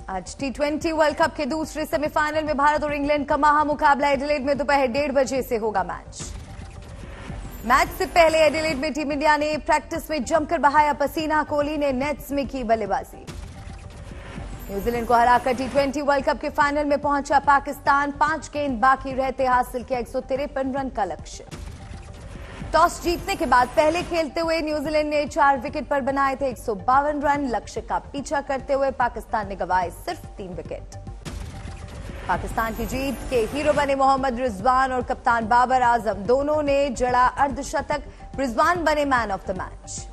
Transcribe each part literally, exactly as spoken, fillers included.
आज T twenty World Cup के दूसरे सेमीफाइनल में भारत और इंग्लैंड का महामुकाबला एडिलेड में दोपहर डेढ़ बजे से होगा मैच। मैच से पहले एडिलेड में टीम इंडिया ने प्रैक्टिस में जमकर बहाया पसीना। कोहली ने नेट्स में की बल्लेबाजी। न्यूजीलैंड को हराकर टी ट्वेंटी वर्ल्ड कप के फाइनल में पहुंचा पाकिस्तान। पांच गेंद बाकी रहते हासिल किया एक सौ तिरपन रन का लक्ष्य। टॉस जीतने के बाद पहले खेलते हुए न्यूजीलैंड ने चार विकेट पर बनाए थे एक सौ बावन रन। लक्ष्य का पीछा करते हुए पाकिस्तान ने गंवाए सिर्फ तीन विकेट। पाकिस्तान की जीत के हीरो बने मोहम्मद रिजवान और कप्तान बाबर आजम। दोनों ने जड़ा अर्धशतक। रिजवान बने man of the match.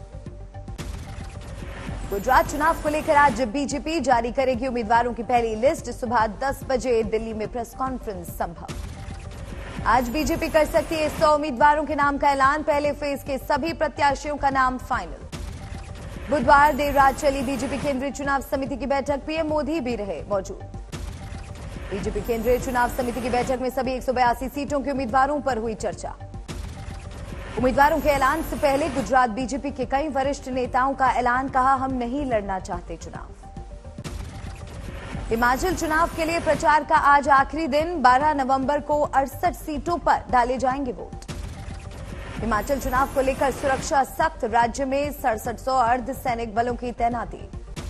Gujarat चुनाव को लेकर आज बीजेपी जारी करेगी उम्मीदवारों की पहली लिस्ट। सुबह दस बजे दिल्ली में प्रेस कॉन्फ्रेंस संभव। आज बीजेपी कर सकती है सौ उम्मीदवारों के नाम का ऐलान। पहले फेज के सभी प्रत्याशियों का नाम फाइनल। बुधवार देर रात चली बीजेपी केंद्रीय चुनाव समिति की बैठक। पीएम मोदी भी रहे मौजूद। बीजेपी केंद्रीय चुनाव समिति की बैठक में सभी एक सौ बयासी सीटों के उम्मीदवारों पर हुई चर्चा। उम्मीदवारों के ऐलान से पहले गुजरात बीजेपी के कई वरिष्ठ नेताओं का ऐलान। कहा, हम नहीं लड़ना चाहते चुनाव। हिमाचल चुनाव के लिए प्रचार का आज आखिरी दिन। बारह नवंबर को अड़सठ सीटों पर डाले जाएंगे वोट। हिमाचल चुनाव को लेकर सुरक्षा सख्त। राज्य में सड़सठ सौ अर्धसैनिक बलों की तैनाती।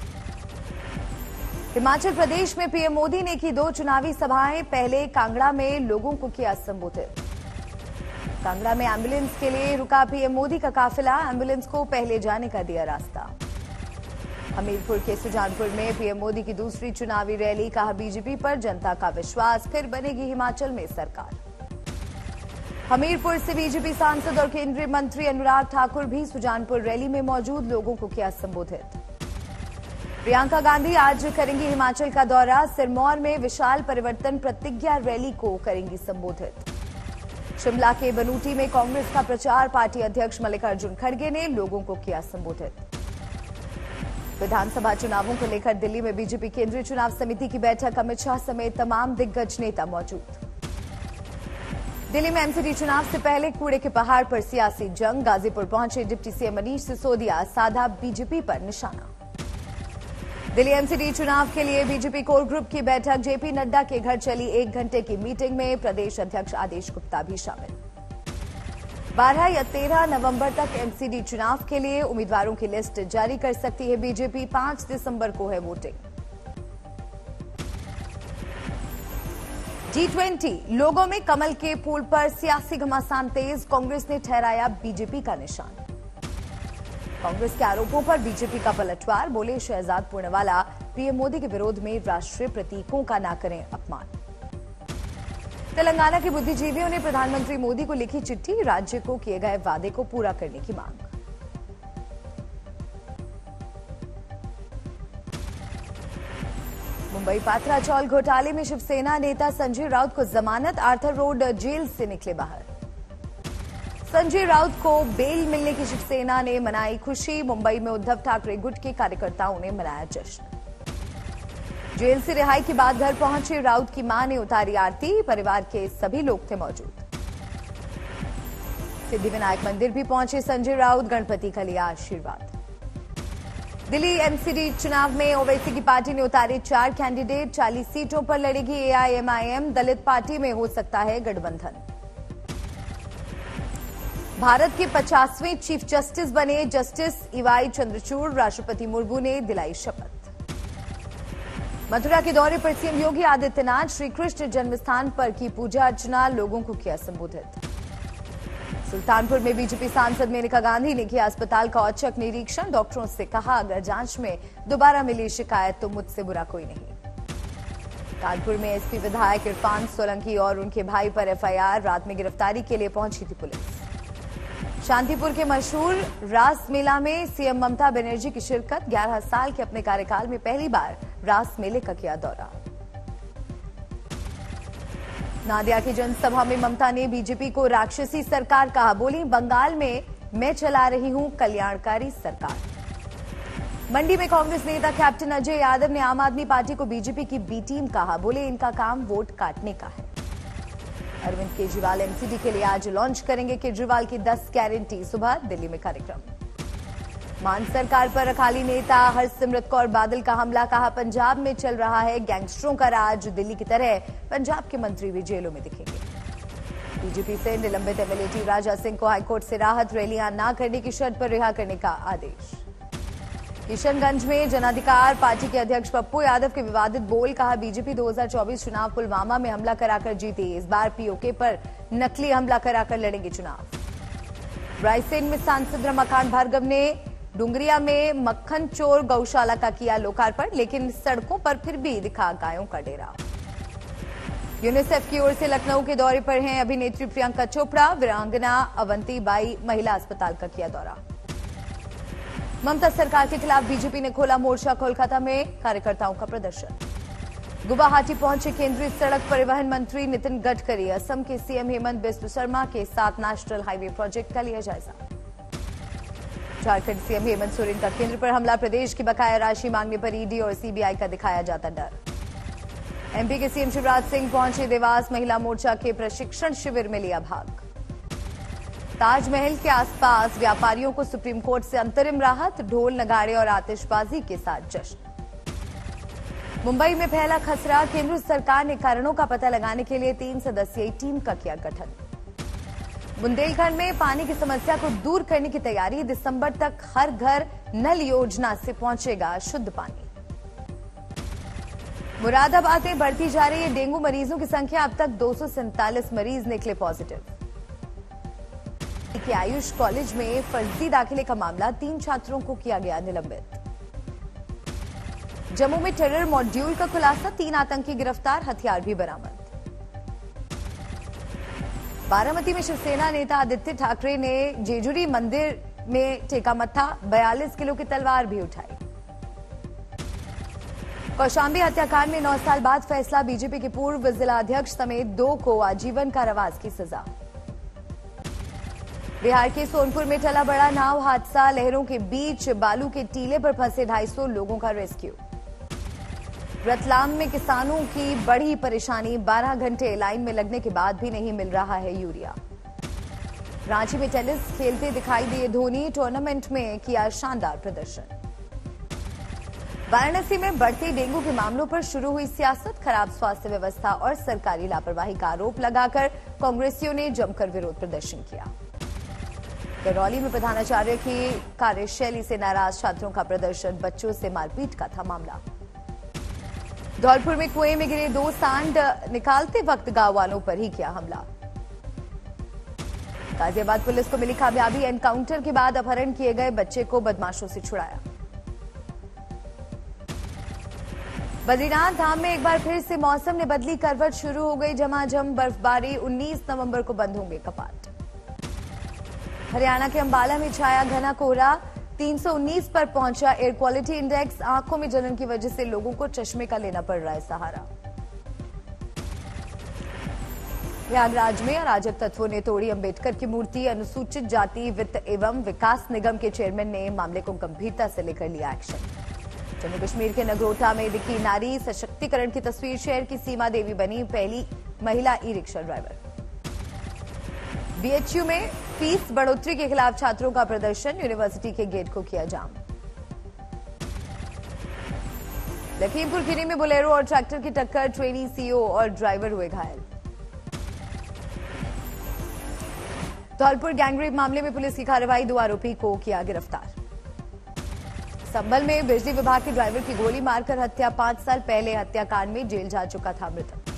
हिमाचल प्रदेश में पीएम मोदी ने की दो चुनावी सभाएं। पहले कांगड़ा में लोगों को किया संबोधित। कांगड़ा में एम्बुलेंस के लिए रुका पीएम मोदी का काफिला। एम्बुलेंस को पहले जाने का दिया रास्ता। हमीरपुर के सुजानपुर में पीएम मोदी की दूसरी चुनावी रैली। कहा, बीजेपी पर जनता का विश्वास। फिर बनेगी हिमाचल में सरकार। हमीरपुर से बीजेपी सांसद और केंद्रीय मंत्री अनुराग ठाकुर भी सुजानपुर रैली में मौजूद। लोगों को किया संबोधित। प्रियंका गांधी आज करेंगी हिमाचल का दौरा। सिरमौर में विशाल परिवर्तन प्रतिज्ञा रैली को करेंगी संबोधित। शिमला के बनूटी में कांग्रेस का प्रचार। पार्टी अध्यक्ष मल्लिकार्जुन खड़गे ने लोगों को किया संबोधित। विधानसभा चुनावों को लेकर दिल्ली में बीजेपी केंद्रीय चुनाव समिति की बैठक। अमित शाह समेत तमाम दिग्गज नेता मौजूद। दिल्ली में एमसीडी चुनाव से पहले कूड़े के पहाड़ पर सियासी जंग। गाजीपुर पहुंचे डिप्टी सीएम मनीष सिसोदिया। साधा बीजेपी पर निशाना। दिल्ली एमसीडी चुनाव के लिए बीजेपी कोर ग्रुप की बैठक। जेपी नड्डा के घर चली एक घंटे की मीटिंग में प्रदेश अध्यक्ष आदेश गुप्ता भी शामिल। बारह या तेरह नवंबर तक एमसीडी चुनाव के लिए उम्मीदवारों की लिस्ट जारी कर सकती है बीजेपी। पांच दिसंबर को है वोटिंग। जी ट्वेंटी लोगों में कमल के फूल पर सियासी घमासान तेज। कांग्रेस ने ठहराया बीजेपी का निशान। कांग्रेस के आरोपों पर बीजेपी का पलटवार। बोले, शहजाद पूर्णवाला पीएम मोदी के विरोध में राष्ट्रीय प्रतीकों का न करें अपमान। तेलंगाना के बुद्धिजीवियों ने प्रधानमंत्री मोदी को लिखी चिट्ठी। राज्य को किए गए वादे को पूरा करने की मांग। मुंबई पात्रा चौल घोटाले में शिवसेना नेता संजय राउत को जमानत। आर्थर रोड जेल से निकले बाहर। संजय राउत को बेल मिलने की शिवसेना ने मनाई खुशी। मुंबई में उद्धव ठाकरे गुट के कार्यकर्ताओं ने मनाया जश्न। जेल से रिहाई के बाद घर पहुंचे राउत की मां ने उतारी आरती। परिवार के सभी लोग थे मौजूद। सिद्धिविनायक मंदिर भी पहुंचे संजय राउत। गणपति का लिया आशीर्वाद। दिल्ली एमसीडी चुनाव में ओवैसी की पार्टी ने उतारे चार कैंडिडेट। चालीस सीटों पर लड़ेगी एआईएमआईएम। दलित पार्टी में हो सकता है गठबंधन। भारत के पचासवें चीफ जस्टिस बने जस्टिस ईवाई चंद्रचूड़। राष्ट्रपति मुर्मू ने दिलाई शपथ। मथुरा के दौरे पर सीएम योगी आदित्यनाथ। श्री कृष्ण जन्मस्थान पर की पूजा अर्चना। लोगों को किया संबोधित। सुल्तानपुर में बीजेपी सांसद मेनका गांधी ने किया अस्पताल का औचक निरीक्षण। डॉक्टरों से कहा, अगर जांच में दोबारा मिली शिकायत तो मुझसे बुरा कोई नहीं। कानपुर में एसपी विधायक इरफान सोलंकी और उनके भाई पर एफआईआर। रात में गिरफ्तारी के लिए पहुंची थी पुलिस। शांतिपुर के मशहूर रास मेला में सीएम ममता बनर्जी की शिरकत। ग्यारह साल के अपने कार्यकाल में पहली बार रास मेले का किया दौरा। नादिया की जनसभा में ममता ने बीजेपी को राक्षसी सरकार कहा। बोली, बंगाल में मैं चला रही हूं कल्याणकारी सरकार। मंडी में कांग्रेस नेता कैप्टन अजय यादव ने आम आदमी पार्टी को बीजेपी की बी टीम कहा। बोले, इनका काम वोट काटने का है। अरविंद केजरीवाल एमसीडी के लिए आज लॉन्च करेंगे केजरीवाल की दस गारंटी। सुबह दिल्ली में कार्यक्रम। मान सरकार पर अकाली नेता हरसिमरत कौर बादल का हमला, कहा पंजाब में चल रहा है गैंगस्टरों का राज, दिल्ली की तरह पंजाब के मंत्री भी जेलों में दिखेंगे। बीजेपी से निलंबित एमएलए टी राजा सिंह को हाईकोर्ट से राहत, रैलियां न करने की शर्त पर रिहा करने का आदेश। किशनगंज में जनाधिकार पार्टी के अध्यक्ष पप्पू यादव के विवादित बोल, कहा बीजेपी दो हज़ार चौबीस चुनाव पुलवामा में हमला कराकर जीती, इस बार पीओके पर नकली हमला कराकर लड़ेंगे चुनाव। रायसेन में सांसद रमाकांत भार्गव ने डुंगरिया में मक्खन चोर गौशाला का किया लोकार्पण, लेकिन सड़कों पर फिर भी दिखा गायों का डेरा। यूनिसेफ की ओर से लखनऊ के दौरे पर हैं अभिनेत्री प्रियंका चोपड़ा, वीरांगना अवंती बाई महिला अस्पताल का किया दौरा। ममता सरकार के खिलाफ बीजेपी ने खोला मोर्चा, कोलकाता में कार्यकर्ताओं का प्रदर्शन। गुवाहाटी पहुंचे केंद्रीय सड़क परिवहन मंत्री नितिन गडकरी, असम के सीएम हेमंत बिस्व शर्मा के साथ नेशनल हाईवे प्रोजेक्ट का लिया जायजा। झारखंड सीएम हेमंत सोरेन का केंद्र पर हमला, प्रदेश की बकाया राशि मांगने पर ईडी और सीबीआई का दिखाया जाता डर। एमपी के सीएम शिवराज सिंह पहुंचे देवास, महिला मोर्चा के प्रशिक्षण शिविर में लिया भाग। ताजमहल के आसपास व्यापारियों को सुप्रीम कोर्ट से अंतरिम राहत, ढोल नगाड़े और आतिशबाजी के साथ जश्न। मुंबई में फैला खसरा, केंद्र सरकार ने कारणों का पता लगाने के लिए तीन सदस्यीय टीम का किया गठन। बुंदेलखंड में पानी की समस्या को दूर करने की तैयारी, दिसंबर तक हर घर नल योजना से पहुंचेगा शुद्ध पानी। मुरादाबाद में बढ़ती जा रही है डेंगू मरीजों की संख्या, अब तक दो सौ सैंतालीस मरीज निकले पॉजिटिव। के आयुष कॉलेज में फर्जी दाखिले का मामला, तीन छात्रों को किया गया निलंबित। जम्मू में टेरर मॉड्यूल का खुलासा, तीन आतंकी गिरफ्तार, हथियार भी बरामद। बारामती में शिवसेना नेता आदित्य ठाकरे ने जेजुरी मंदिर में टेका मत्था, बयालीस किलो की तलवार भी उठाई। कौशांबी हत्याकांड में नौ साल बाद फैसला, बीजेपी के पूर्व जिला अध्यक्ष समेत दो को आजीवन कारावास की सजा। बिहार के सोनपुर में टला बड़ा नाव हादसा, लहरों के बीच बालू के टीले पर फंसे ढाई सौ लोगों का रेस्क्यू। रतलाम में किसानों की बड़ी परेशानी, बारह घंटे लाइन में लगने के बाद भी नहीं मिल रहा है यूरिया। रांची में टेनिस खेलते दिखाई दिए धोनी, टूर्नामेंट में किया शानदार प्रदर्शन। वाराणसी में बढ़ते डेंगू के मामलों पर शुरू हुई सियासत, खराब स्वास्थ्य व्यवस्था और सरकारी लापरवाही का आरोप लगाकर कांग्रेसियों ने जमकर विरोध प्रदर्शन किया। करौली में प्रधानाचार्य की कार्यशैली से नाराज छात्रों का प्रदर्शन, बच्चों से मारपीट का था मामला। धौलपुर में कुएं में गिरे दो सांड, निकालते वक्त गांव वालों पर ही किया हमला। गाजियाबाद पुलिस को मिली कामयाबी, एनकाउंटर के बाद अपहरण किए गए बच्चे को बदमाशों से छुड़ाया। बद्रीनाथ धाम में एक बार फिर से मौसम ने बदली करवट, शुरू हो गई झमाझम बर्फबारी, उन्नीस नवंबर को बंद होंगे कपाट। हरियाणा के अंबाला में छाया घना कोहरा, तीन सौ उन्नीस पर पहुंचा एयर क्वालिटी इंडेक्स, आंखों में जलन की वजह से लोगों को चश्मे का लेना पड़ रहा है सहारा। प्रयागराज में अराजक तत्वों ने तोड़ी अंबेडकर की मूर्ति, अनुसूचित जाति वित्त एवं विकास निगम के चेयरमैन ने मामले को गंभीरता से लेकर लिया एक्शन। जम्मू कश्मीर के नगरोटा में दिखी नारी सशक्तिकरण की तस्वीर, शहर की सीमा देवी बनी पहली महिला ई रिक्शा ड्राइवर। बीएचयू में फीस बढ़ोतरी के खिलाफ छात्रों का प्रदर्शन, यूनिवर्सिटी के गेट को किया जाम। लखीमपुर खीरी में बोलेरो और ट्रैक्टर की टक्कर, ट्रेनी सीओ और ड्राइवर हुए घायल। धौलपुर गैंगरेप मामले में पुलिस की कार्रवाई, दो आरोपी को किया गिरफ्तार। संभल में बिजली विभाग के ड्राइवर की गोली मारकर हत्या, पांच साल पहले हत्याकांड में जेल जा चुका था मृतक।